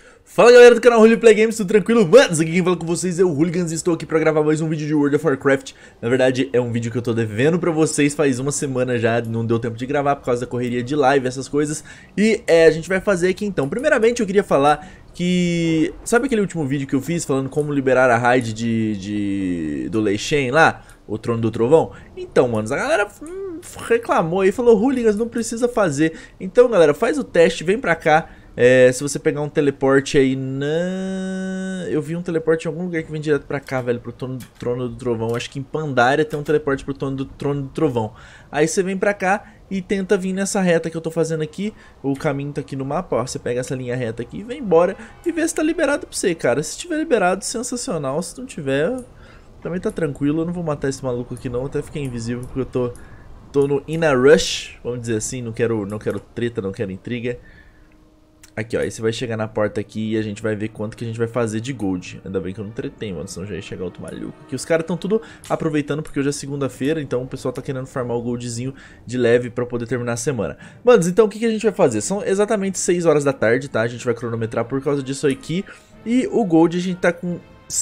Fala galera do canal Hooli Play Games, tudo tranquilo? Manos, aqui quem fala com vocês é o Hooligans e estou aqui pra gravar mais um vídeo de World of Warcraft. Na verdade é um vídeo que eu tô devendo pra vocês faz uma semana já, não deu tempo de gravar por causa da correria de live, essas coisas. E a gente vai fazer aqui então. Primeiramente eu queria falar que... Sabe aquele último vídeo que eu fiz falando como liberar a raid do Lei Shen lá? O Trono do Trovão? Então, manos, a galera reclamou aí, falou, Hooligans não precisa fazer. Então galera, faz o teste, vem pra cá. Se você pegar um teleporte aí eu vi um teleporte em algum lugar que vem direto pra cá, velho, pro Trono do Trovão. Acho que em Pandaria tem um teleporte pro Trono do Trovão. Aí você vem pra cá e tenta vir nessa reta que eu tô fazendo aqui. O caminho tá aqui no mapa, ó. Você pega essa linha reta aqui e vem embora e vê se tá liberado pra você, cara. Se tiver liberado, sensacional. Se não tiver, também tá tranquilo. Eu não vou matar esse maluco aqui não, até fiquei invisível porque eu tô no in a rush, vamos dizer assim. Não quero treta, não quero intriga. Aqui, ó, aí você vai chegar na porta aqui e a gente vai ver quanto que a gente vai fazer de gold. Ainda bem que eu não tretei, mano, senão já ia chegar outro maluco aqui. Os caras estão tudo aproveitando porque hoje é segunda-feira, então o pessoal tá querendo farmar o goldzinho de leve pra poder terminar a semana. Manos, então o que a gente vai fazer? São exatamente 6 horas da tarde, tá? A gente vai cronometrar por causa disso aqui. E o gold a gente tá com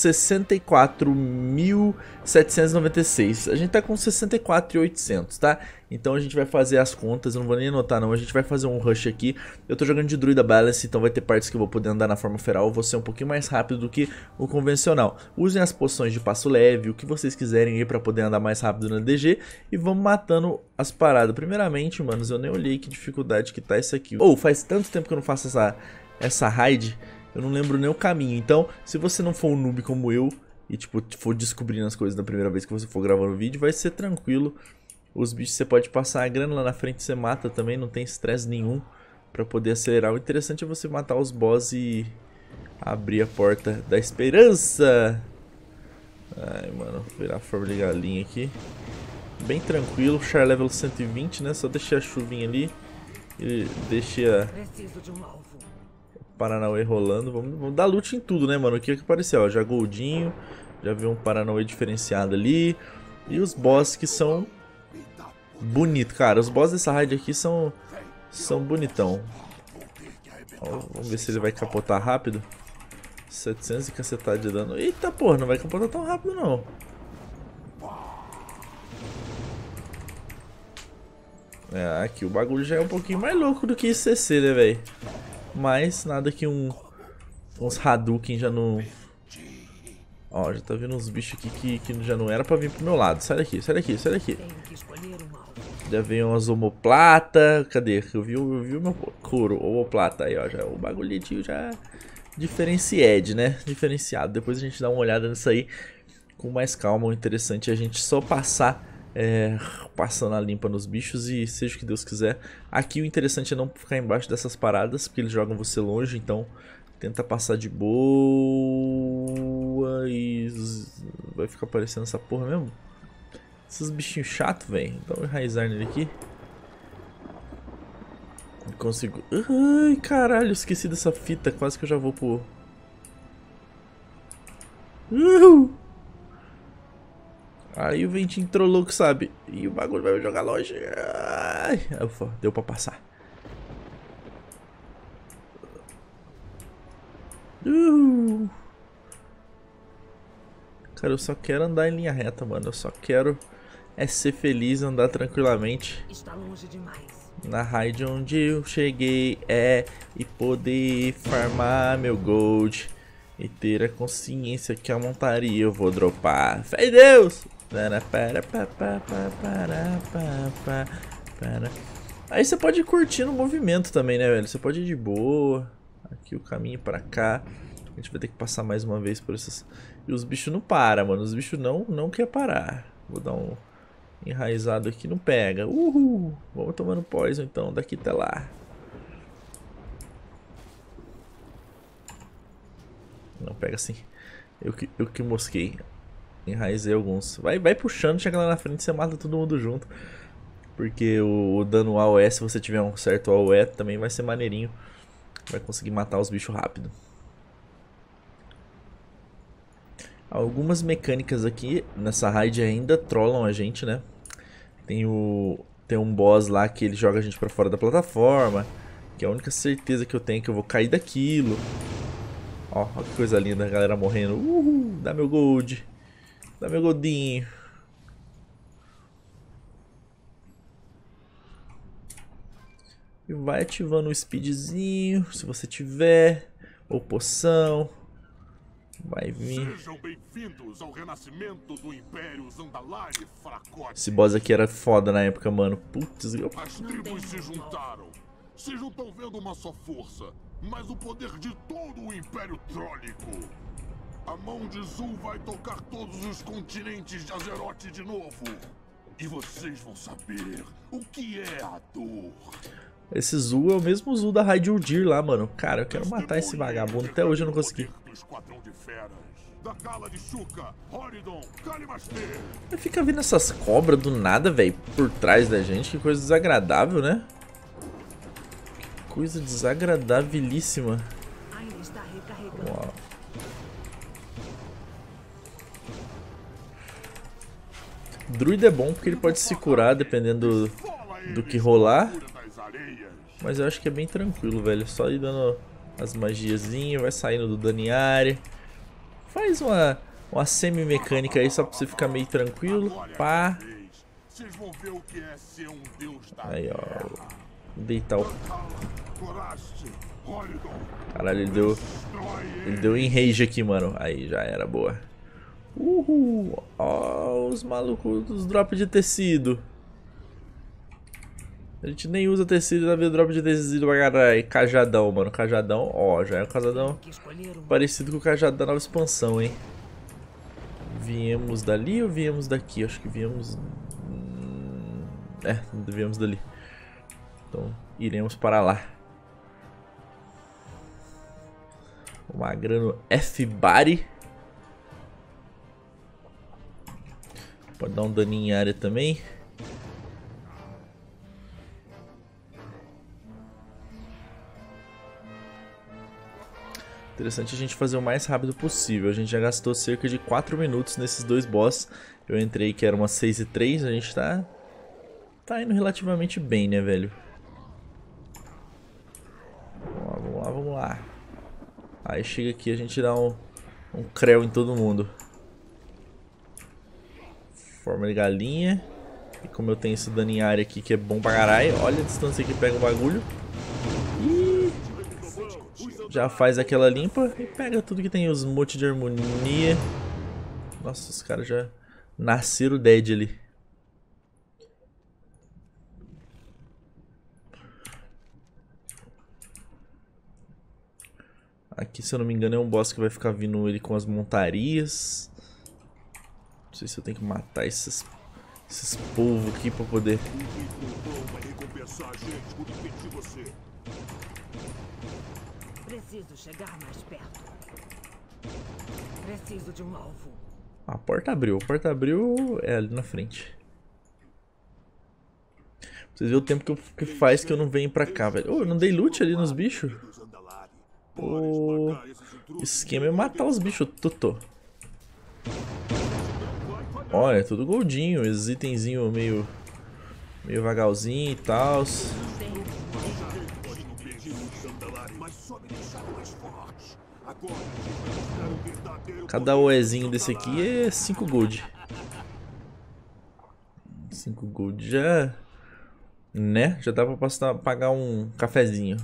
64.796. A gente tá com 64.800, tá? Então a gente vai fazer as contas, eu não vou nem anotar não, a gente vai fazer um rush aqui. Eu tô jogando de druida balance, então vai ter partes que eu vou poder andar na forma feral, eu vou ser um pouquinho mais rápido do que o convencional. Usem as poções de passo leve, o que vocês quiserem aí pra poder andar mais rápido na DG. E vamos matando as paradas. Primeiramente, manos, eu nem olhei que dificuldade que tá isso aqui. Faz tanto tempo que eu não faço essa raid, eu não lembro nem o caminho. Então, se você não for um noob como eu e tipo, for descobrindo as coisas da primeira vez que você for gravando o vídeo, vai ser tranquilo. Os bichos você pode passar a grana lá na frente, você mata também, não tem estresse nenhum pra poder acelerar. O interessante é você matar os boss e abrir a porta da esperança. Ai, mano, vou virar a forma de galinha aqui. Bem tranquilo, char level 120, né? Só deixei a chuvinha ali e deixei a Paranauê rolando. Vamos dar loot em tudo, né, mano? O que apareceu? Ó, já goldinho, já vi um Paranauê diferenciado ali. E os boss que são bonito, cara. Os boss dessa raid aqui são bonitão. Ó, vamos ver se ele vai capotar rápido. 700 e cacetada de dano. Eita porra, não vai capotar tão rápido não. Aqui o bagulho já é um pouquinho mais louco do que esse CC, né, velho? Mas nada que uns Hadouken já não... Ó, já tá vindo uns bichos aqui que já não era pra vir pro meu lado. Sai daqui, sai daqui, sai daqui. Já veio umas omoplata. Cadê? Eu vi o meu couro, omoplata aí, ó. Já, o bagulhinho já diferenciado, né? Diferenciado. Depois a gente dá uma olhada nisso aí com mais calma. O interessante é a gente só passar, passando a limpa nos bichos e seja o que Deus quiser. Aqui o interessante é não ficar embaixo dessas paradas, porque eles jogam você longe, então tenta passar de boa e vai ficar aparecendo essa porra mesmo. Esses bichinhos chatos, velho. Dá um enraizar nele aqui. Não consigo. Ai, caralho, esqueci dessa fita. Quase que eu já vou pro... Aí o ventinho entrou louco, sabe? E o bagulho vai me jogar longe. Ai, ufa, deu pra passar. Cara, eu só quero andar em linha reta, mano. Eu só quero ser feliz, andar tranquilamente. Está longe demais. Na raid onde eu cheguei e poder farmar meu gold. E ter a consciência que a montaria eu vou dropar. Fé em Deus! Aí você pode ir curtindo o movimento também, né, velho? Você pode ir de boa. Aqui o caminho pra cá. A gente vai ter que passar mais uma vez por essas... E os bichos não param, mano. Os bichos não quer parar. Vou dar um enraizado aqui, não pega. Uhul! Vamos tomando poison então, daqui até lá. Não pega assim. Eu que mosquei. Enraizei alguns. Vai puxando, chega lá na frente, você mata todo mundo junto. Porque o dano AOE, se você tiver um certo AOE, também vai ser maneirinho. Vai conseguir matar os bichos rápido. Algumas mecânicas aqui nessa raid ainda trollam a gente, né? Tem um boss lá que ele joga a gente pra fora da plataforma. Que é a única certeza que eu tenho é que eu vou cair daquilo. Ó, olha que coisa linda, a galera morrendo. Uhul, dá meu gold. Dá meu goldinho. E vai ativando o speedzinho, se você tiver. Ou poção. Vai vir. Sejam bem-vindos ao renascimento do Império Zandalari, fracote. Esse boss aqui era foda na época, mano. Putz, eu... As tribos se juntaram. Se juntam vendo uma só força, mas o poder de todo o Império Trólico. A mão de Zul vai tocar todos os continentes de Azeroth de novo. E vocês vão saber o que é a dor. Esse Zul é o mesmo Zul da Raid-Uldir lá, mano. Cara, eu quero matar esse vagabundo. Até hoje eu não consegui. Fica vindo essas cobras do nada, velho, por trás da gente. Que coisa desagradável, né? Que coisa desagradabilíssima. Uau. Druida é bom porque ele pode se curar dependendo do que rolar. Mas eu acho que é bem tranquilo, velho. Só ir dando as magiazinhas, vai saindo do dano em área. Faz uma semi-mecânica aí só pra você ficar meio tranquilo. Pá. Aí, ó. Deitar o... Caralho, ele deu enrage aqui, mano. Aí, já era, boa. Uhul. Ó, os malucos dos drops de tecido. A gente nem usa tecido na vida drop de tecido pra caralho. Cajadão, mano. Cajadão, ó, já é um cajadão parecido com o cajado da nova expansão, hein. Viemos dali ou viemos daqui? Acho que viemos... viemos dali. Então, iremos para lá. O Magrano F-Body. Pode dar um daninho em área também. Interessante a gente fazer o mais rápido possível. A gente já gastou cerca de 4 minutos nesses dois boss. Eu entrei que era uma 6 e 3. A gente tá indo relativamente bem, né, velho? Vamos lá, vamos lá. Aí chega aqui, a gente dá um creu em todo mundo. Forma de galinha. E como eu tenho esse dano em área aqui que é bom pra caralho. Olha a distância que pega o bagulho. E já faz aquela limpa e pega tudo que tem os motes de harmonia. Nossa, os caras já nasceram dead ali. Aqui, se eu não me engano, é um boss que vai ficar vindo ele com as montarias. Não sei se eu tenho que matar esses polvos aqui pra poder... Preciso chegar mais perto. Preciso de um alvo. A porta abriu. A porta abriu é ali na frente. Pra vocês verem o tempo que faz que eu não venho pra cá, velho. Eu não dei loot ali nos bichos. O esquema é matar os bichos, Totô. Olha, é tudo goldinho. Esses itenzinhos meio vagalzinho e tal. Cada oezinho desse aqui é 5 gold. 5 gold já... Né? Já dá pra pagar um cafezinho.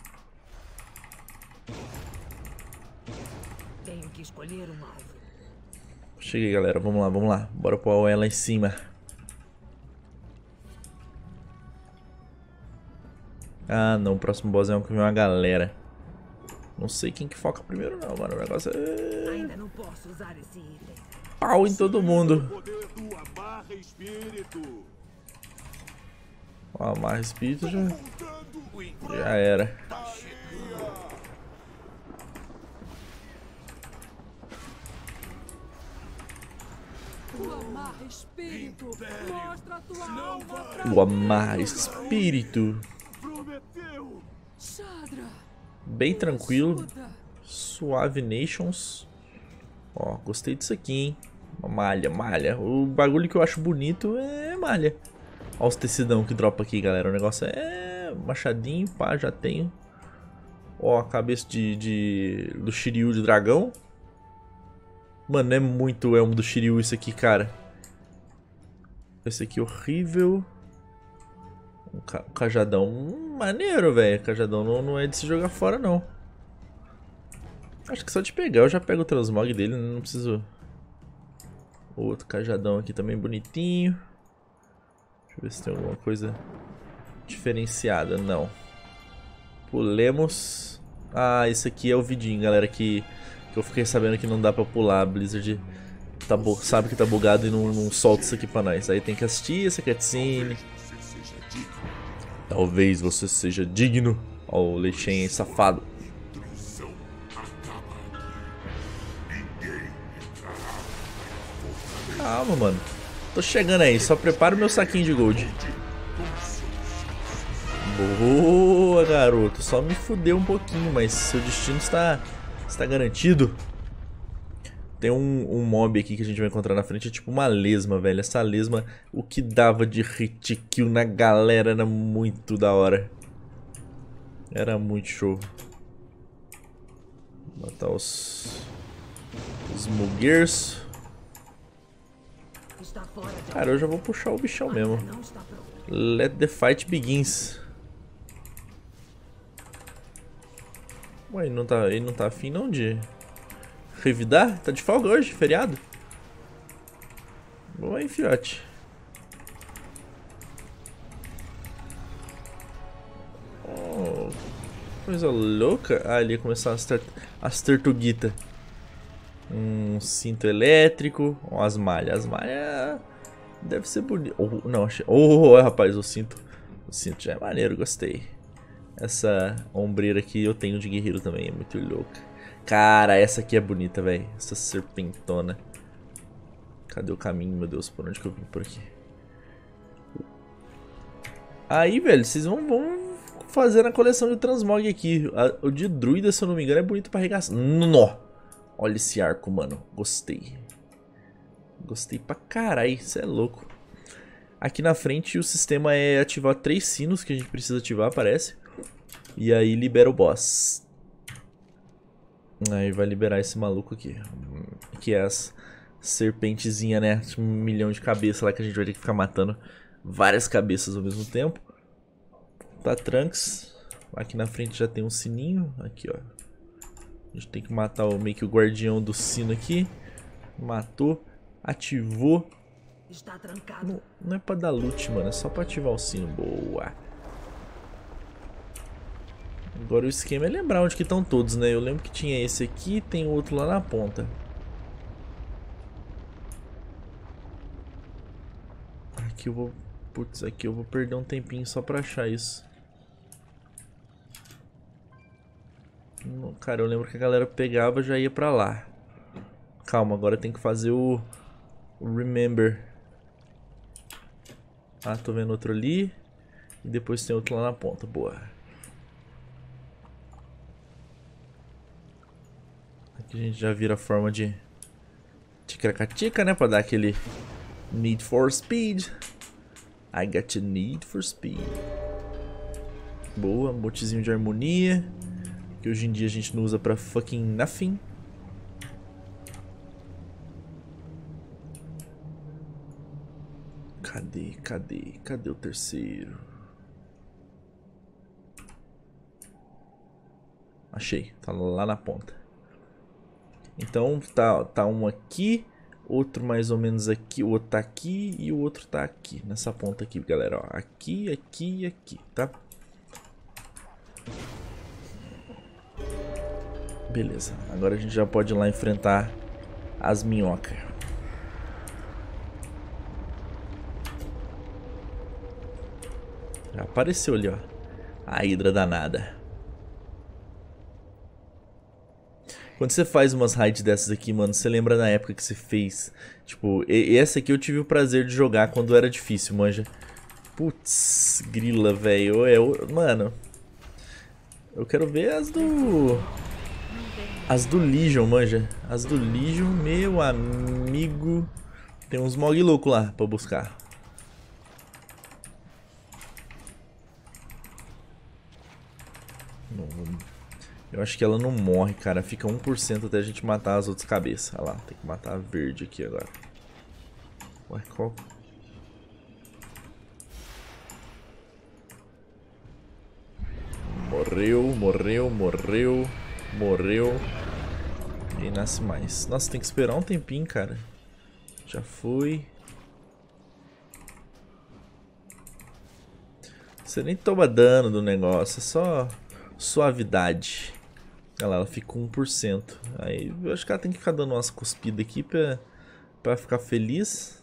Tenho que escolher um alvo. Cheguei, galera. Vamos lá, vamos lá. Bora pôr a oe lá em cima. Ah, não. O próximo boss é um que vem uma galera. Não sei quem que foca primeiro, não, mano. O negócio é... Ainda não posso usar esse item. Pau em todo mundo. Ó, amarra espírito já era. O amarra espírito. Bem tranquilo. Suave Nations. Ó, gostei disso aqui, hein. Malha, malha. O bagulho que eu acho bonito é malha. Ó os tecidão que dropa aqui, galera. O negócio é machadinho, pá, já tenho. Ó, a cabeça do Shiryu de dragão. Mano, é muito elmo do Shiryu isso aqui, cara. Esse aqui é horrível. O cajadão maneiro, velho. Cajadão não é de se jogar fora, não. Acho que só de pegar eu já pego o transmog dele, não preciso... O outro cajadão aqui também bonitinho. Deixa eu ver se tem alguma coisa diferenciada. Não. Pulemos. Ah, esse aqui é o vidinho, galera, que eu fiquei sabendo que não dá pra pular. A Blizzard sabe que tá bugado e não solta isso aqui pra nós. Aí tem que assistir essa cutscene. Talvez você seja digno. Ó, o Leixen safado. Calma, mano. Tô chegando aí, só prepara o meu saquinho de gold. Boa, garoto. Só me fudeu um pouquinho, mas seu destino está garantido. Tem um mob aqui que a gente vai encontrar na frente, é tipo uma lesma, velho. Essa lesma, o que dava de hit kill na galera era muito da hora. Era muito show. Vou matar os muggers. Cara, eu já vou puxar o bichão mesmo. Let the fight begins. Ué, ele não tá afim não de revidar? Tá de folga hoje, feriado? Boa aí, fiote. Oh, coisa louca. Ah, ele ia começar as tortuguitas. Um cinto elétrico. Ó, as malhas. As malhas deve ser bonito. Oh, não, achei. Oh, rapaz, o cinto já é maneiro, gostei. Essa ombreira aqui eu tenho de guerreiro também, é muito louca. Cara, essa aqui é bonita, velho. Essa serpentona. Cadê o caminho, meu Deus? Por onde que eu vim por aqui? Aí, velho, vocês vão fazer a coleção de transmog aqui. O de druida, se eu não me engano, é bonito pra arregaçar. Nó! Olha esse arco, mano. Gostei. Gostei pra caralho. Isso é louco. Aqui na frente o sistema é ativar 3 sinos que a gente precisa ativar, parece. E aí libera o boss. Aí vai liberar esse maluco aqui. Que é as serpentezinhas, né? 1 milhão de cabeças lá que a gente vai ter que ficar matando várias cabeças ao mesmo tempo. Tá, Trunks. Aqui na frente já tem um sininho. Aqui, ó. A gente tem que matar meio que o guardião do sino aqui. Matou. Ativou. Está trancado. Não é pra dar loot, mano. É só pra ativar o sino. Boa. Agora o esquema é lembrar onde que estão todos, né? Eu lembro que tinha esse aqui e tem outro lá na ponta. Aqui eu vou... Putz, aqui eu vou perder um tempinho só pra achar isso. Cara, eu lembro que a galera pegava e já ia pra lá. Calma, agora tem que fazer o Remember. Ah, tô vendo outro ali. E depois tem outro lá na ponta. Boa. Aqui a gente já vira a forma de ticaracatica, né? Pra dar aquele Need for Speed. I got a need for speed. Boa, botezinho de harmonia. Que hoje em dia a gente não usa pra fucking nothing. Cadê o terceiro? Achei, tá lá na ponta. Então tá um aqui, outro mais ou menos aqui, o outro tá aqui e o outro tá aqui, nessa ponta aqui, galera, ó. Aqui, aqui e aqui, tá? Beleza, agora a gente já pode ir lá enfrentar as minhocas. Já apareceu ali, ó. A hidra danada. Quando você faz umas raids dessas aqui, mano, você lembra na época que você fez. Tipo, essa aqui eu tive o prazer de jogar quando era difícil, manja. Putz, grila, velho. Mano, eu quero ver as do Legion, manja. As do Legion, meu amigo. Tem uns mog louco lá pra buscar. Eu acho que ela não morre, cara. Fica 1% até a gente matar as outras cabeças. Olha lá, tem que matar a verde aqui agora. Ué, qual? Morreu. E nasce mais. Nossa, tem que esperar um tempinho, cara. Já foi. Você nem toma dano do negócio, é só suavidade. Olha lá, ela fica com 1%. Aí eu acho que ela tem que ficar dando umas cuspidas aqui pra ficar feliz.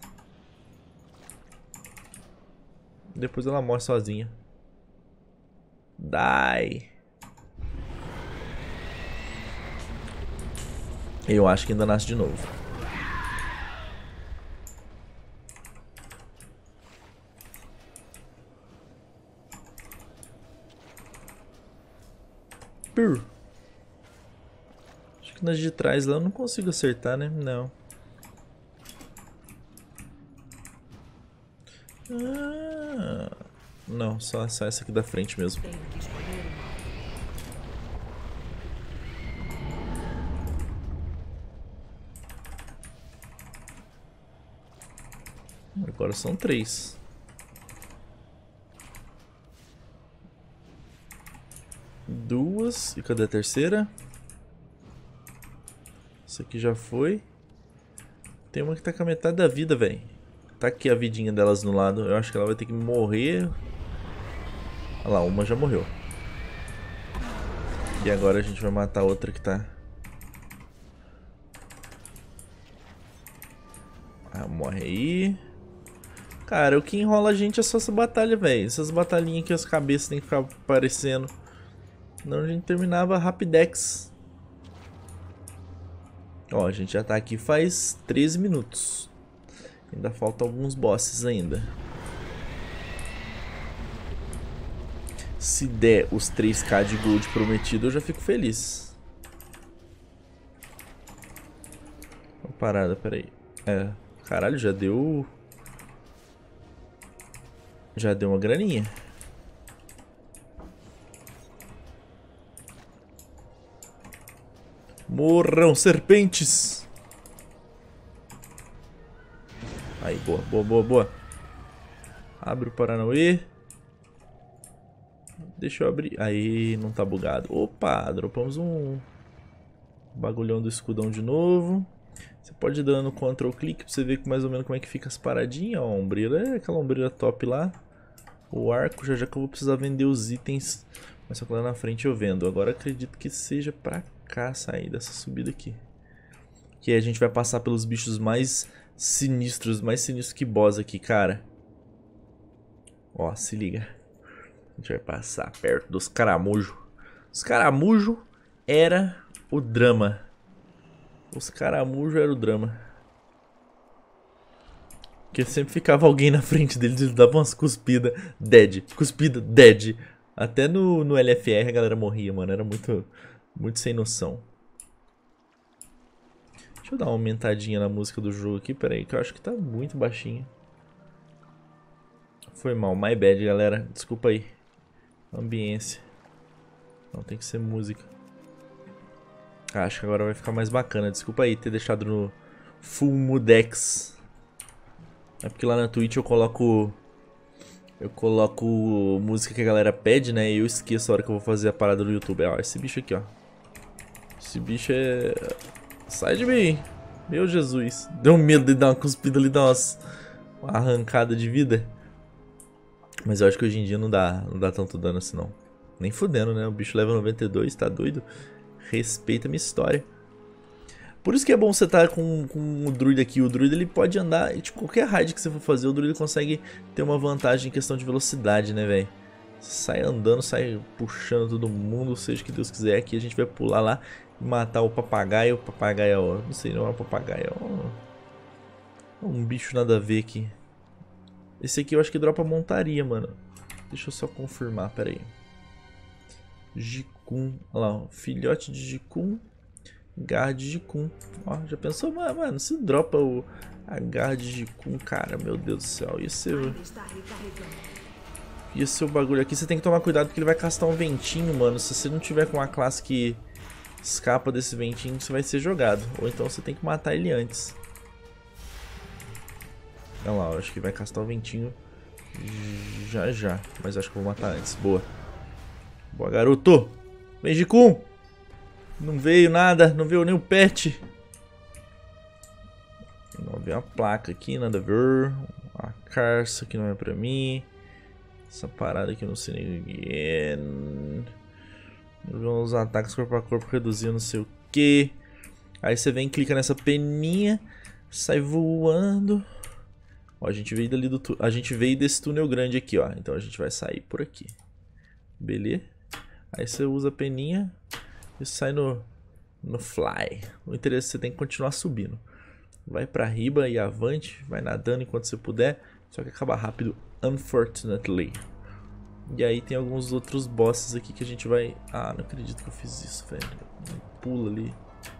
Depois ela morre sozinha. Die. Eu acho que ainda nasce de novo. Acho que nas de trás lá eu não consigo acertar, né? Não. Ah, não, só essa aqui da frente mesmo. Tenho que escolher uma. Agora são 3. Duas. E cadê a terceira? Essa aqui já foi. Tem uma que tá com a metade da vida, velho. Tá aqui a vidinha delas no lado. Eu acho que ela vai ter que morrer. Olha lá, uma já morreu. E agora a gente vai matar a outra que tá... Ah, morre aí. Cara, o que enrola a gente é só essa batalha, velho. Essas batalhinhas que as cabeças tem que ficar aparecendo. Senão a gente terminava rapidex. Ó, a gente já tá aqui faz 13 minutos. Ainda falta alguns bosses ainda. Se der os 3k de gold prometido, eu já fico feliz. Uma parada, peraí. É, caralho, já deu... Já deu uma graninha. Morram, serpentes! Aí, boa. Abre o Paranauê. Deixa eu abrir. Aí, não tá bugado. Opa, dropamos um bagulhão do escudão de novo. Você pode ir dando Ctrl clique pra você ver mais ou menos como é que fica as paradinhas. Ó, a ombreira é aquela ombreira top lá. O arco, já que eu vou precisar vender os itens. Mas só que lá na frente eu vendo. Agora acredito que seja pra cá sair dessa subida aqui. Que aí a gente vai passar pelos bichos mais sinistros que boss aqui, cara. Ó, se liga. A gente vai passar perto dos caramujos. Os caramujos era o drama. Porque sempre ficava alguém na frente deles e eles davam umas cuspidas. Cuspida, dead. Até no LFR a galera morria, mano. Era muito sem noção. Deixa eu dar uma aumentadinha na música do jogo aqui. Pera aí, que eu acho que tá muito baixinho. Foi mal, my bad, galera. Desculpa aí. Ambiência. Não, tem que ser música. Ah, acho que agora vai ficar mais bacana. Desculpa aí ter deixado no Full Mudex. É porque lá na Twitch eu coloco música que a galera pede, né? E eu esqueço a hora que eu vou fazer a parada do YouTube. Ó, esse bicho aqui, ó. Esse bicho é... Sai de mim. Meu Jesus. Deu medo de dar uma cuspida ali, dar uma arrancada de vida. Mas eu acho que hoje em dia não dá tanto dano assim, não. Nem fudendo, né? O bicho leva 92, tá doido? Respeita a minha história. Por isso que é bom você estar com o druida aqui. O druida ele pode andar, tipo, qualquer raid que você for fazer, o druida consegue ter uma vantagem em questão de velocidade, né, velho? Sai andando, sai puxando todo mundo, seja o que Deus quiser. Aqui a gente vai pular lá e matar o papagaio. O papagaio, não sei, não é um papagaio, é um bicho nada a ver aqui. Esse aqui eu acho que dropa montaria, mano. Deixa eu só confirmar, pera aí. Jikun, olha lá, ó, filhote de Jikun. Garra de Jikun. Ó, já pensou, mano, se dropa a garra de Jikun, cara, meu Deus do céu. Isso Ainda está recarregando. E esse seu bagulho aqui, você tem que tomar cuidado porque ele vai castar um ventinho, mano. Se você não tiver com uma classe que escapa desse ventinho, você vai ser jogado. Ou então você tem que matar ele antes. Olha lá, eu acho que vai castar o ventinho já. Mas acho que eu vou matar antes. Boa. Boa, garoto. Meijikun. Não veio nada, não veio nem o pet. Não veio a placa aqui, nada a ver. A carça aqui não é pra mim. Essa parada aqui eu não sei nem o que é. Os ataques corpo a corpo reduzindo não sei o que. Aí você vem, clica nessa peninha, sai voando. Ó, a gente veio desse túnel grande aqui, ó. Então a gente vai sair por aqui. Beleza? Aí você usa a peninha e sai no fly. O interesse é que você tem que continuar subindo. Vai pra riba e avante, vai nadando enquanto você puder. Só que acaba rápido, unfortunately. E aí tem alguns outros bosses aqui que a gente vai... Ah, não acredito que eu fiz isso, velho. Pula ali.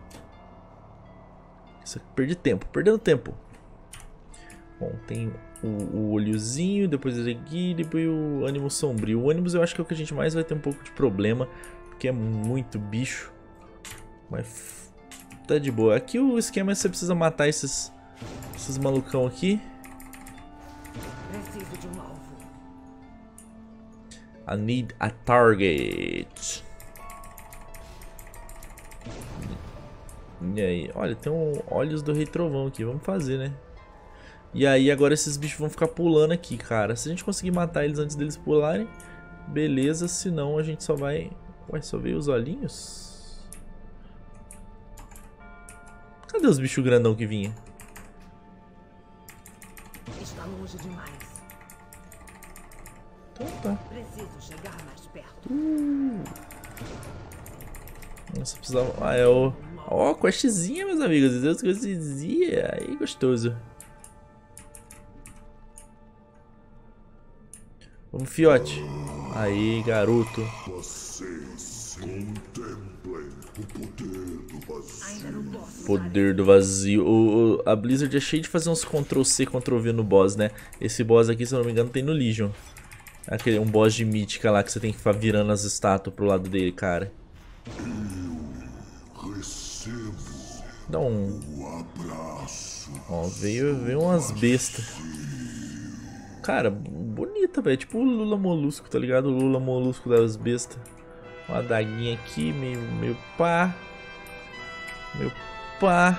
Isso aqui, perdendo tempo. Bom, tem o olhozinho, depois ele aqui, depois o ânimo sombrio. O ânimo eu acho que é o que a gente mais vai ter um pouco de problema, porque é muito bicho. Mas tá de boa. Aqui o esquema é que você precisa matar esses malucão aqui. Preciso de um alvo. I need a target. E aí, olha, tem olhos do Rei Trovão aqui, vamos fazer, né? E aí agora esses bichos vão ficar pulando aqui, cara. Se a gente conseguir matar eles antes deles pularem, beleza, senão a gente só vai... Ué, só veio os olhinhos? Cadê os bichos grandão que vinha? Está longe demais. Então tá. Preciso chegar mais perto. Nossa, precisava... Ah, é o... Ó, questzinha, meus amigos. Deus, questzinha. Aí, gostoso. Vamos, fiote. Aí, garoto. Vocês contemplem o poder do vazio. Ainda não posso. Poder do vazio. A Blizzard é cheia de fazer uns Ctrl-C, Ctrl-V no boss, né? Esse boss aqui, se eu não me engano, tem no Legion. Um boss de mítica lá que você tem que ficar virando as estátuas pro lado dele, cara. Recebo Dá um... o abraço. Ó, veio umas bestas. Cara, bonita, velho. Tipo o Lula Molusco, tá ligado? O Lula Molusco das bestas. Uma adaguinha aqui, meio pá. Meio pá.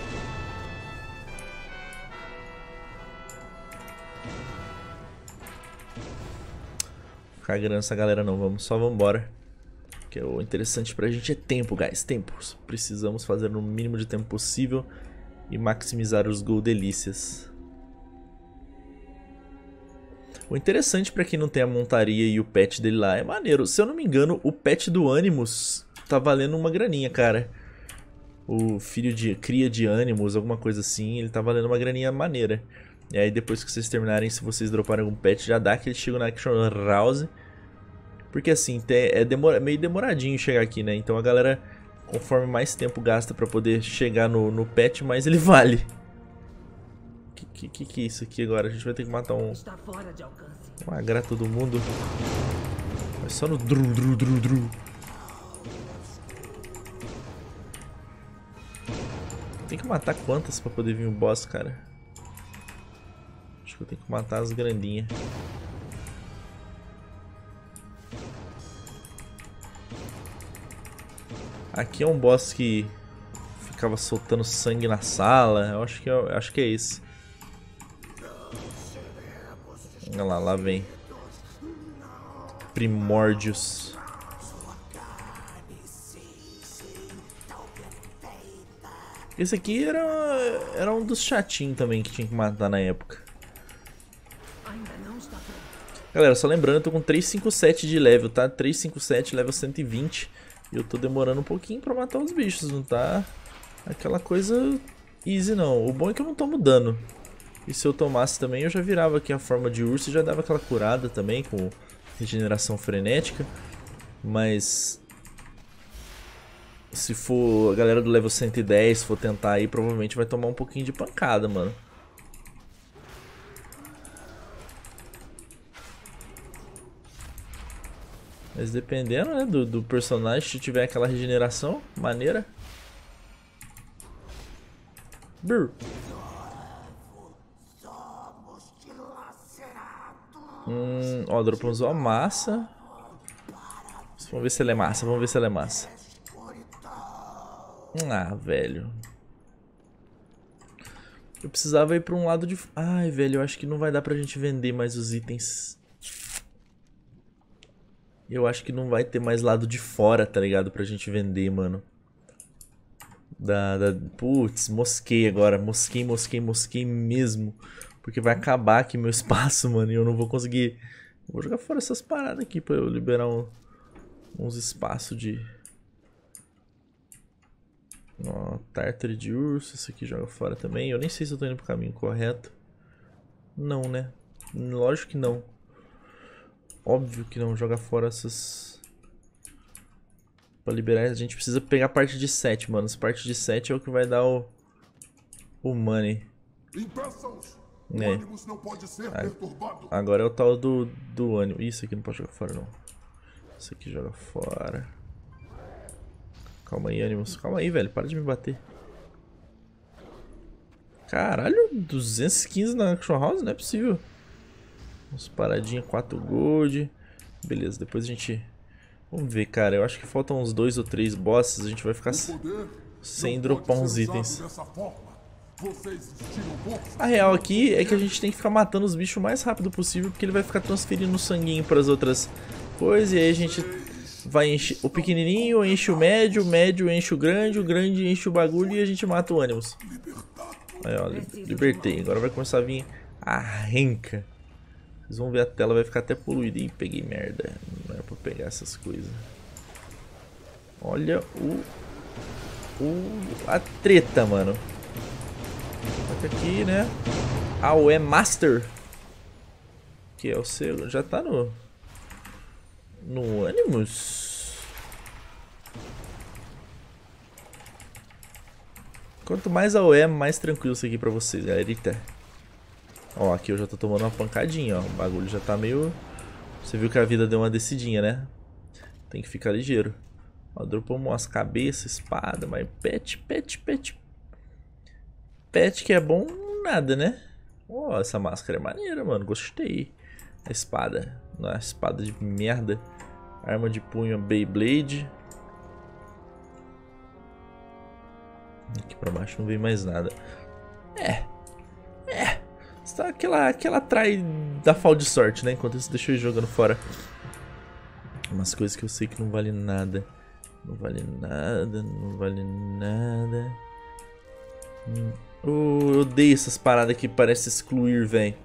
Ficar grande essa galera não, só vamos embora. Que é o interessante pra gente é tempo, guys, tempo. Precisamos fazer no mínimo de tempo possível e maximizar os gol delícias. O interessante pra quem não tem a montaria e o pet dele lá é maneiro. Se eu não me engano, o pet do Animus tá valendo uma graninha, cara. O filho de cria de Animus, alguma coisa assim, ele tá valendo uma graninha maneira. E aí depois que vocês terminarem, se vocês droparem algum pet, já dá que ele chega na Action House. Porque assim, é meio demoradinho chegar aqui, né? Então a galera, conforme mais tempo gasta pra poder chegar no pet, mais ele vale. Que é isso aqui agora? A gente vai ter que matar Está fora de alcance. uma grata todo mundo. Vai só no dru. Tem que matar quantas pra poder vir o boss, cara? Acho que eu tenho que matar as grandinhas. Aqui é um boss que ficava soltando sangue na sala. Eu acho que é esse. Olha lá, lá vem. Primórdios. Esse aqui era um dos chatinhos também que tinha que matar na época. Ainda não está pronto. Galera, só lembrando, eu tô com 357 de level, tá? 357, level 120. E eu tô demorando um pouquinho pra matar os bichos, não tá aquela coisa easy não. O bom é que eu não tomo dano. E se eu tomasse também, eu já virava aqui a forma de urso e já dava aquela curada também com regeneração frenética. Mas se for a galera do level 110, for tentar aí, provavelmente vai tomar um pouquinho de pancada, mano. Mas dependendo, né, do personagem, se tiver aquela regeneração maneira. Brr. Ó, dropamos uma massa. Vamos ver se ela é massa, vamos ver se ela é massa. Ah, velho. Eu precisava ir pra um lado de... Ai, velho, eu acho que não vai dar pra gente vender mais os itens. Eu acho que não vai ter mais lado de fora, tá ligado? Pra gente vender, mano. Putz, mosquei agora. Mosquei mesmo. Porque vai acabar aqui meu espaço, mano. E eu não vou conseguir... Vou jogar fora essas paradas aqui pra eu liberar uns espaços de... Ó, tártaro de urso. Isso aqui joga fora também. Eu nem sei se eu tô indo pro caminho correto. Não, né? Lógico que não. Óbvio que não. Joga fora essas... Pra liberar a gente precisa pegar a parte de 7, mano. Essa parte de 7 é o que vai dar o money. É. Não pode ser perturbado. Agora é o tal do ânimo. Isso aqui não pode jogar fora, não. Isso aqui joga fora. Calma aí, Animus. Calma aí, velho. Para de me bater. Caralho, 215 na Action House? Não é possível. Uns paradinha, 4 gold. Beleza, depois a gente... Vamos ver, cara. Eu acho que faltam uns 2 ou 3 bosses. A gente vai ficar sem dropar uns itens. A real aqui é que a gente tem que ficar matando os bichos o mais rápido possível, porque ele vai ficar transferindo o sanguinho para as outras coisas. E aí a gente vai encher o pequenininho, enche o médio enche o grande enche o bagulho e a gente mata o Animus. Aí, ó, libertei. Agora vai começar a vir a renca. Vocês vão ver, a tela vai ficar até poluída. Ih, peguei merda. Não era pra pegar essas coisas. Olha a treta, mano. Aqui, né? AOE Master. Que é o seu. Já tá no Animus. Quanto mais AOE, mais tranquilo isso aqui pra vocês, galerita. Ó, aqui eu já tô tomando uma pancadinha, ó. O bagulho já tá meio... Você viu que a vida deu uma descidinha, né? Tem que ficar ligeiro. Ó, dropamos umas cabeças, espada, mas pet. Pet que é bom, nada, né? Ó, essa máscara é maneira, mano. Gostei. A espada. Uma espada de merda. Arma de punho Beyblade. Aqui pra baixo não vem mais nada. Aquela trai da fall de sorte, né? Enquanto isso, deixa eu ir jogando fora umas coisas que eu sei que não vale nada. Não vale nada. Eu odeio essas paradas que parecem excluir, velho.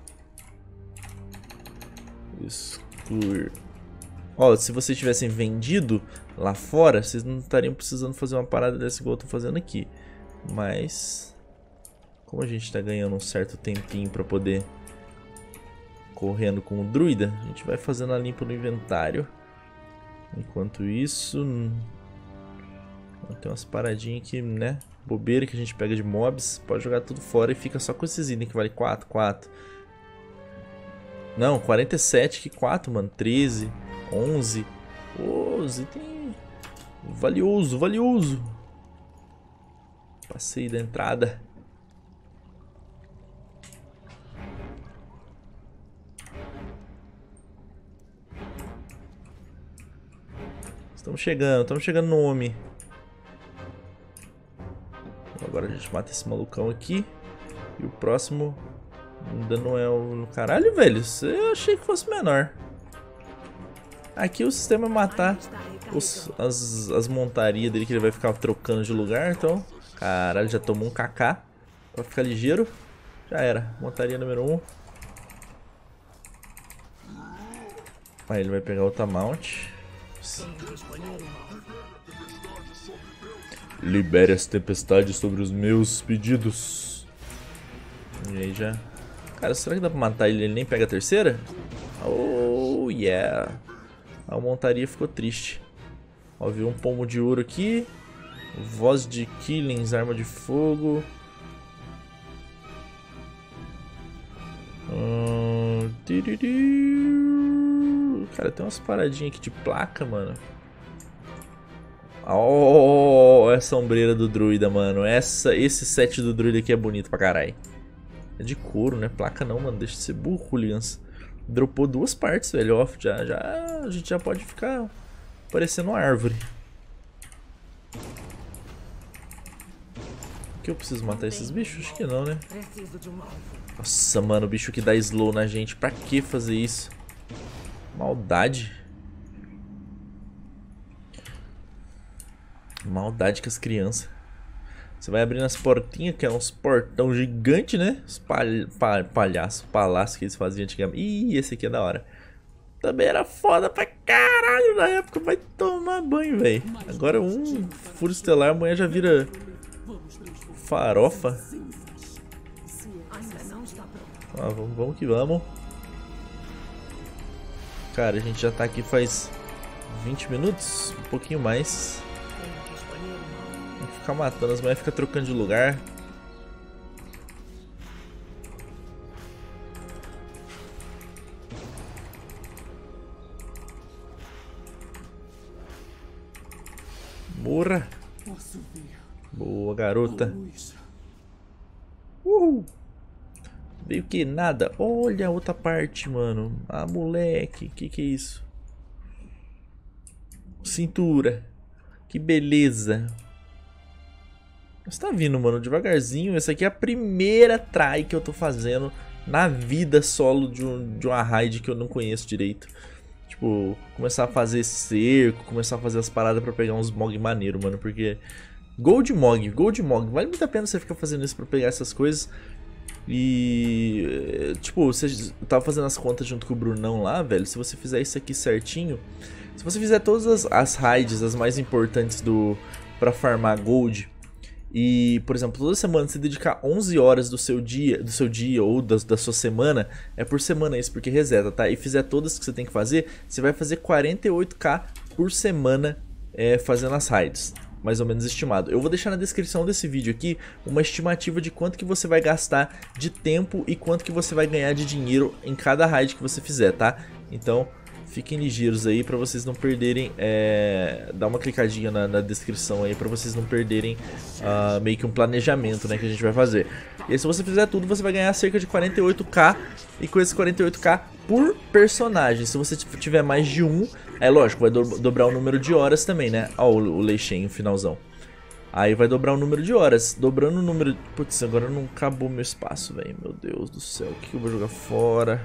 Excluir. Ó, se vocês tivessem vendido lá fora, vocês não estariam precisando fazer uma parada dessa igual eu tô fazendo aqui. Mas... como a gente tá ganhando um certo tempinho pra poder correndo com o druida, a gente vai fazendo a limpa no inventário. Enquanto isso, tem umas paradinhas aqui, né? Bobeira que a gente pega de mobs, pode jogar tudo fora e fica só com esses itens que vale 4. Não, 47 que 4, mano. 13, 11. Ô, os itens valioso. Passei da entrada. Estamos chegando no homem. Agora a gente mata esse malucão aqui. E o próximo ainda não é o... Caralho, velho, eu achei que fosse menor. Aqui o sistema é matar as montarias dele, que ele vai ficar trocando de lugar. Então, caralho, já tomou um KK. Pra ficar ligeiro. Já era, montaria número 1. Aí ele vai pegar outra mount. Libere as tempestades sobre os meus pedidos. E aí já... Cara, será que dá pra matar ele e ele nem pega a terceira? Oh, yeah. A montaria ficou triste. Ó, viu um pomo de ouro aqui. Voz de Killings, arma de fogo. Cara, tem umas paradinhas aqui de placa, mano. Oh, essa ombreira do druida, mano. Esse set do druida aqui é bonito pra caralho. É de couro, né? Placa não, mano. Deixa de ser burro, hooligans. Dropou 2 partes, velho. Ó, a gente já pode ficar parecendo uma árvore. Que eu preciso matar esses bichos? Acho que não, né? Preciso de um alvo. Nossa, mano, o bicho que dá slow na gente. Pra que fazer isso? Maldade. Maldade com as crianças. Você vai abrindo as portinhas, que é uns portão gigante, né? Os palácios que eles faziam antigamente. Ih, esse aqui é da hora. Também era foda pra caralho na época. Vai tomar banho, velho. Agora um furo estelar, amanhã já vira farofa. Ainda não está pronto. Ah, vamos que vamos. Cara, a gente já tá aqui faz 20 minutos, um pouquinho mais. Tenho que escolher um alvo. Tem que ficar matando, as mulheres ficam trocando de lugar. Morra. Boa, garota. Veio que nada. Olha a outra parte, mano. Ah, moleque. Que é isso? Cintura. Que beleza. Você tá vindo, mano, devagarzinho. Essa aqui é a primeira try que eu tô fazendo na vida solo de uma raid que eu não conheço direito. Tipo, começar a fazer cerco, começar a fazer as paradas pra pegar uns mog maneiro, mano. Porque Gold Mog. Vale muito a pena você ficar fazendo isso pra pegar essas coisas. E tipo, você tava fazendo as contas junto com o Brunão lá, velho. Se você fizer isso aqui certinho, se você fizer todas as raids, as mais importantes pra farmar gold, e, por exemplo, toda semana você dedicar 11 horas do seu dia ou da sua semana, é por semana isso, porque reseta, tá? E fizer todas que você tem que fazer, você vai fazer 48k por semana fazendo as raids. Mais ou menos estimado. Eu vou deixar na descrição desse vídeo aqui uma estimativa de quanto que você vai gastar de tempo e quanto que você vai ganhar de dinheiro em cada raid que você fizer, tá? Então, fiquem ligeiros aí pra vocês não perderem, dá uma clicadinha na descrição aí pra vocês não perderem meio que um planejamento, né, que a gente vai fazer. E aí, se você fizer tudo, você vai ganhar cerca de 48k, e com esses 48k por personagem. Se você tiver mais de um, é lógico, vai dobrar o número de horas também, né? Ó, o Leixen, o finalzão. Aí vai dobrar o número de horas. Dobrando o número... Putz, agora não acabou meu espaço, velho. Meu Deus do céu, o que eu vou jogar fora?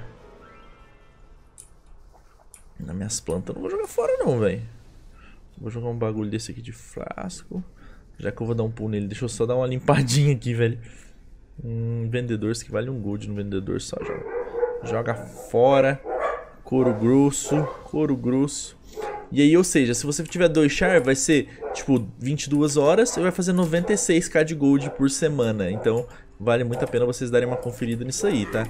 Nas minhas plantas eu não vou jogar fora não, velho. Vou jogar um bagulho desse aqui de frasco. Já que eu vou dar um pulo nele, deixa eu só dar uma limpadinha aqui, velho. Vendedor, isso aqui vale um gold no vendedor só. Joga fora. Couro grosso. E aí, ou seja, se você tiver 2 char, vai ser tipo 22 horas e vai fazer 96k de gold por semana. Então vale muito a pena vocês darem uma conferida nisso aí, tá?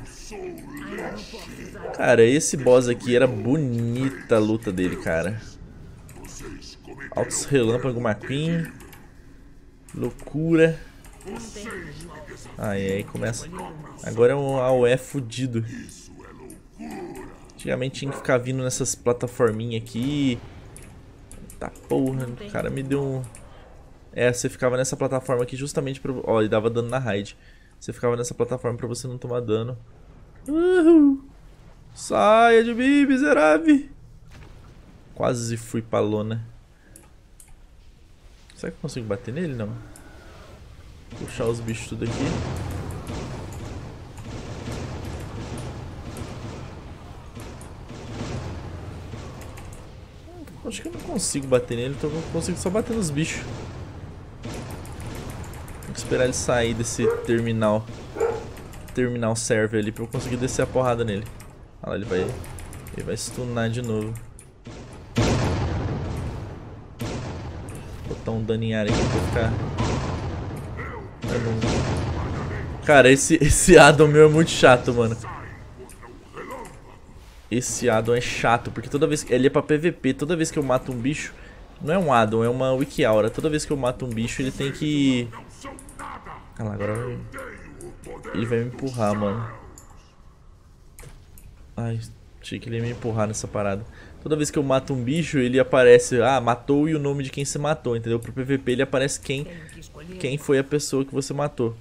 Cara, esse boss aqui era bonita a luta dele, cara. Altos relâmpago McQueen. Loucura. Aí começa. Agora é um AOE fudido. Antigamente tinha que ficar vindo nessas plataforminhas aqui. Tá porra, o cara me deu um... você ficava nessa plataforma aqui justamente pra... Ó, ele dava dano na raid. Você ficava nessa plataforma pra você não tomar dano. Saia de mim, miserável. Quase fui pra lona. Será que eu consigo bater nele? Não. Puxar os bichos tudo aqui. Acho que eu não consigo bater nele, então eu consigo só bater nos bichos. Tem que esperar ele sair desse terminal server ali pra eu conseguir descer a porrada nele. Olha lá, ele vai stunar de novo. Vou botar um dano em área aqui pra ficar... Cara, esse addon meu é muito chato, mano. Esse addon é chato, porque toda vez que... Ele é pra PVP, toda vez que eu mato um bicho... Não é um addon, é uma wiki aura. Toda vez que eu mato um bicho, ele tem que... Ah lá, agora ele vai me empurrar, mano. Ai, achei que ele ia me empurrar nessa parada. Toda vez que eu mato um bicho, ele aparece, ah, matou e o nome de quem se matou, entendeu? Pro PVP ele aparece quem foi a pessoa que você matou.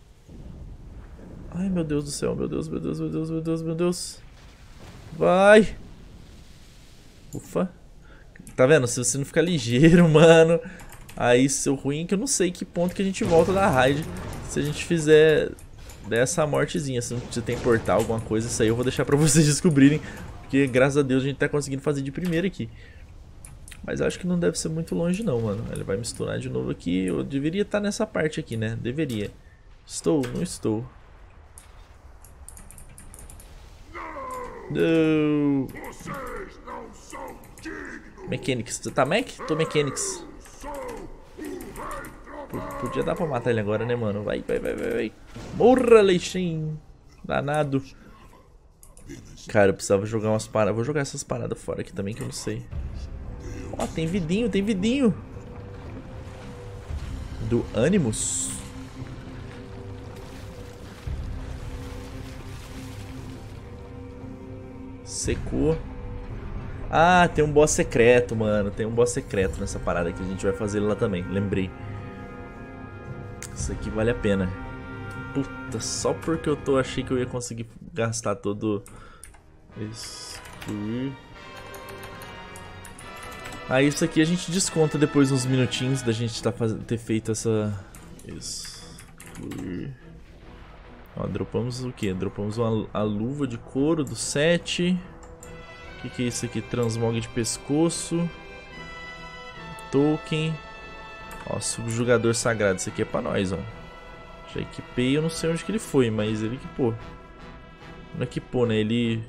Ai, meu Deus do céu, meu Deus, meu Deus, meu Deus, meu Deus, meu Deus. Vai. Ufa. Tá vendo? Se você não ficar ligeiro, mano, aí seu ruim é que eu não sei que ponto que a gente volta da raid se a gente fizer dessa mortezinha. Se não tem portal, alguma coisa, isso aí eu vou deixar pra vocês descobrirem. Porque, graças a Deus, a gente tá conseguindo fazer de primeira aqui. Mas acho que não deve ser muito longe não, mano. Ele vai misturar de novo aqui. Eu deveria estar nessa parte aqui, né? Deveria. Estou, não estou. Não. Mechanics. Você tá mech? Tô Mechanics. Podia dar pra matar ele agora, né, mano? Vai, vai, vai, vai, vai. Morra, Leixinho. Danado. Cara, eu precisava jogar umas paradas. Vou jogar essas paradas fora aqui também, que eu não sei. Ó, tem vidinho, tem vidinho. Do Animus. Secou. Ah, tem um boss secreto, mano. Tem um boss secreto nessa parada que a gente vai fazer lá também. Lembrei. Isso aqui vale a pena. Puta, só porque eu achei que eu ia conseguir gastar todo... Excluir. Aí isso aqui a gente desconta depois uns minutinhos da gente ter feito essa... Excluir. Ó, dropamos o que? Dropamos a luva de couro do 7. O que é isso aqui? Transmog de pescoço. Token. Ó, subjugador sagrado. Isso aqui é pra nós, ó. Já equipei, eu não sei onde que ele foi, mas ele equipou. Não equipou, né? Ele...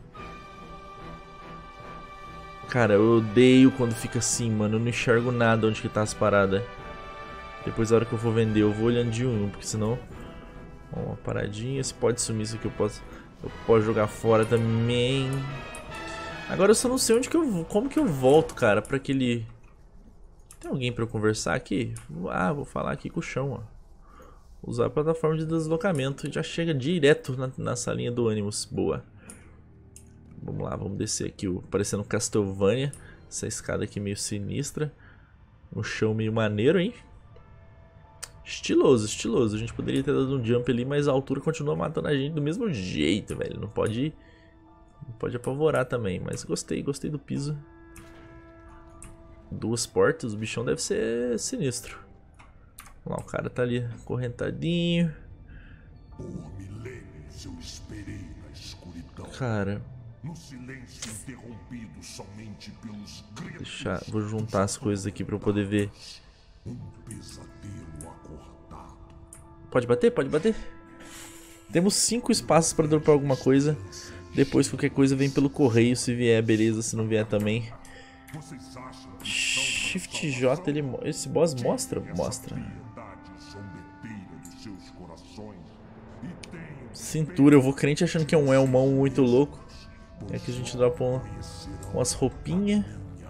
Cara, eu odeio quando fica assim, mano. Eu não enxergo nada onde que tá as paradas. Depois, na hora que eu for vender, eu vou olhando de um, porque senão... Ó, uma paradinha. Se pode sumir isso aqui, eu posso jogar fora também. Agora eu só não sei onde que como que eu volto, cara, pra aquele... Tem alguém pra eu conversar aqui? Ah, vou falar aqui com o chão, ó. Usar a plataforma de deslocamento e já chega direto na salinha do Animus. Boa. Vamos lá, vamos descer aqui, parecendo Castlevania. Essa escada aqui meio sinistra. Um chão meio maneiro, hein? Estiloso, estiloso. A gente poderia ter dado um jump ali, mas a altura continua matando a gente do mesmo jeito, velho. Não pode apavorar também, mas gostei do piso. 2 portas, o bichão deve ser sinistro. Vamos lá, o cara tá ali, correntadinho. Por milênios eu esperei na escuridão. Cara... No silêncio interrompido somente pelos gritos. Vou juntar as coisas aqui pra eu poder ver. Um pesadelo acordado. Pode bater? Pode bater? Temos 5 espaços pra dropar alguma coisa. Depois qualquer coisa vem pelo correio. Se vier, beleza. Se não vier também. Shift J, esse boss mostra? Mostra. Cintura, eu vou crente achando que é um elmão muito louco. É que a gente dropa umas roupinhas.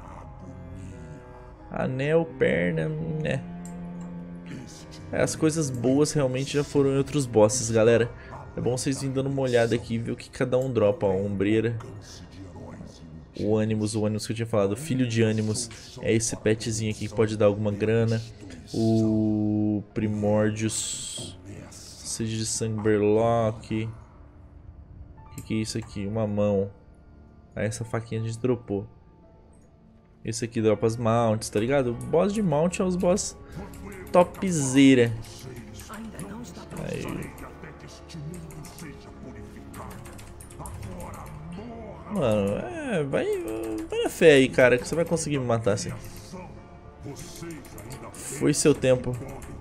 Anel, perna, né? As coisas boas realmente já foram em outros bosses, galera. É bom vocês virem dando uma olhada aqui e ver o que cada um dropa. Ó, ombreira. O Animus que eu tinha falado. O filho de Animus é esse petzinho aqui que pode dar alguma grana. O Primórdios. Sede de sangue Berlock. O que é isso aqui? Uma mão. Aí essa faquinha a gente dropou. Esse aqui dropa as mounts, tá ligado? O boss de mount é os boss topzera. Aí. Mano, vai na fé aí, cara, que você vai conseguir me matar assim. Foi seu tempo.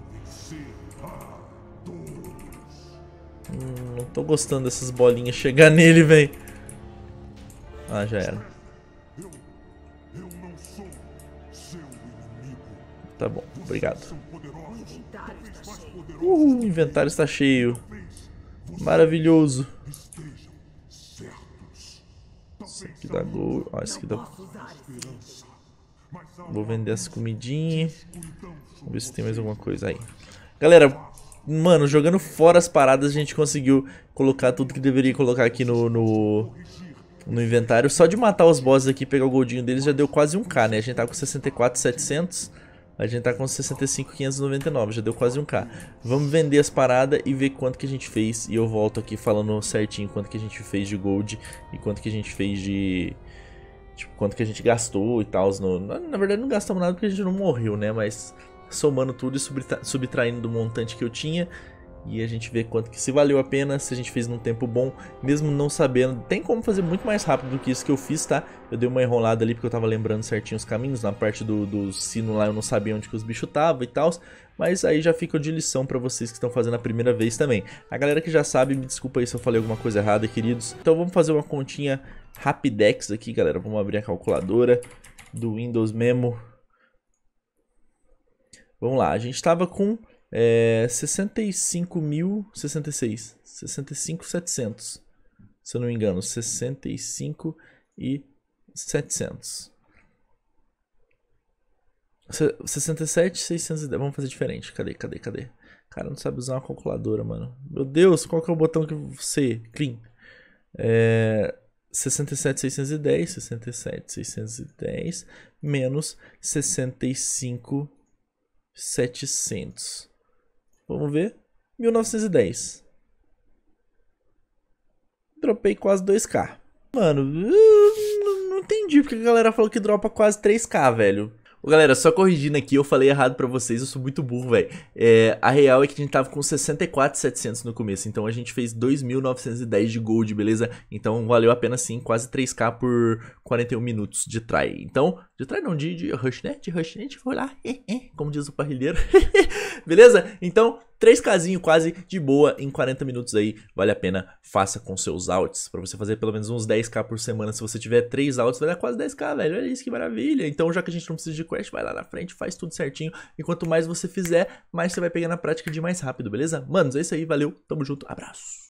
Não tô gostando dessas bolinhas chegar nele, velho. Ah, já era. Tá bom, obrigado. O inventário está cheio. Maravilhoso. Isso aqui dá gol. Ó, isso aqui dá... Vou vender as comidinhas. Vamos ver se tem mais alguma coisa aí. Galera, mano, jogando fora as paradas, a gente conseguiu colocar tudo que deveria colocar aqui no no inventário. Só de matar os bosses aqui e pegar o goldinho deles já deu quase 1k, né? A gente tá com 64.700. A gente tá com 65.599, já deu quase 1k. Vamos vender as paradas e ver quanto que a gente fez. E eu volto aqui falando certinho quanto que a gente fez de gold e quanto que a gente fez de... Tipo, quanto que a gente gastou e tal. Na verdade não gastamos nada porque a gente não morreu, né? Mas somando tudo e subtraindo do montante que eu tinha. E a gente vê quanto que se valeu a pena, se a gente fez num tempo bom, mesmo não sabendo. Tem como fazer muito mais rápido do que isso que eu fiz, tá? Eu dei uma enrolada ali porque eu tava lembrando certinho os caminhos. Na parte do sino lá eu não sabia onde que os bichos estavam e tal. Mas aí já fica de lição pra vocês que estão fazendo a primeira vez também. A galera que já sabe, me desculpa aí se eu falei alguma coisa errada, queridos. Então vamos fazer uma continha Rapidex aqui, galera. Vamos abrir a calculadora do Windows Memo. Vamos lá, a gente tava com... 65.700, se eu não me engano, 65.700. 67.610, vamos fazer diferente, cadê? Cara, não sabe usar uma calculadora, mano. Meu Deus, qual que é o botão que você... Clean. 67.610 menos 65.700. Vamos ver. 1910. Dropei quase 2k. Mano, não entendi porque a galera falou que dropa quase 3k, velho. Ô, galera, só corrigindo aqui, eu falei errado pra vocês, eu sou muito burro, velho. A real é que a gente tava com 64.700 no começo, então a gente fez 2.910 de gold, beleza? Então valeu a pena sim, quase 3k por 41 minutos de try. Então, de try não, de rush, né? De rush, a gente foi lá, como diz o parrilheiro. Beleza? Então, 3kzinho quase de boa em 40 minutos aí, vale a pena, faça com seus alts, pra você fazer pelo menos uns 10k por semana. Se você tiver 3 alts, vai dar quase 10k, velho, olha isso que maravilha. Então já que a gente não precisa de quest, vai lá na frente, faz tudo certinho, e quanto mais você fizer, mais você vai pegar na prática de mais rápido, beleza? Manos, é isso aí, valeu, tamo junto, abraço.